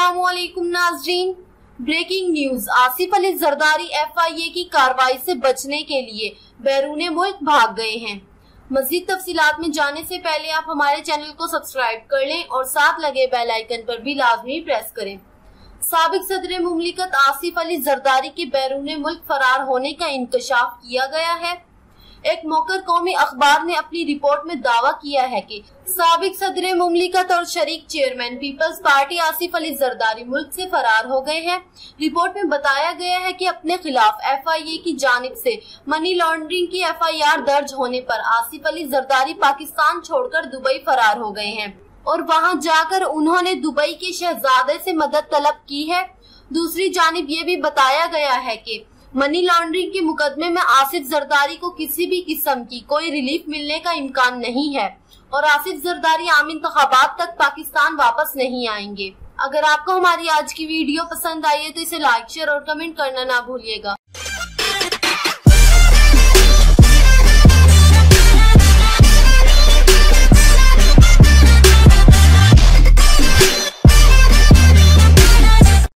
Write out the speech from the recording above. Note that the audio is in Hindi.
अस्सलामुअलैकुम नाज़रीन। Breaking news, Asif Ali Zardari FIA की कार्रवाई से बचने के लिए बैरून मुल्क भाग गए हैं। मजीद तफसीलात में जाने से पहले आप हमारे चैनल को सब्सक्राइब कर लें और साथ लगे बेल आइकन पर भी लाजमी प्रेस करें। साबिक सदर मुमलिकत आसिफ अली जरदारी के बैरून मुल्क फरार होने का इंकशाफ किया गया है। एक मौकर कौमी अखबार ने अपनी रिपोर्ट में दावा किया है कि साबिक सदर मुमलिकत और शरीक चेयरमैन पीपल्स पार्टी आसिफ अली जरदारी मुल्क से फरार हो गए हैं। रिपोर्ट में बताया गया है कि अपने खिलाफ FIA की जानिब से मनी लॉन्ड्रिंग की FIR दर्ज होने पर आसिफ अली जरदारी पाकिस्तान छोड़कर दुबई फरार हो गए हैं और वहां जाकर उन्होंने दुबई के शहजादे से मदद तलब की है। दूसरी जानिब ये भी बताया गया है कि मनी लॉन्ड्रिंग के मुकदमे में आसिफ जरदारी को किसी भी किस्म की कोई रिलीफ मिलने का इम्कान नहीं है और आसिफ जरदारी आम इंतखाबात तक पाकिस्तान वापस नहीं आएंगे। अगर आपको हमारी आज की वीडियो पसंद आई है तो इसे लाइक, शेयर और कमेंट करना ना भूलिएगा।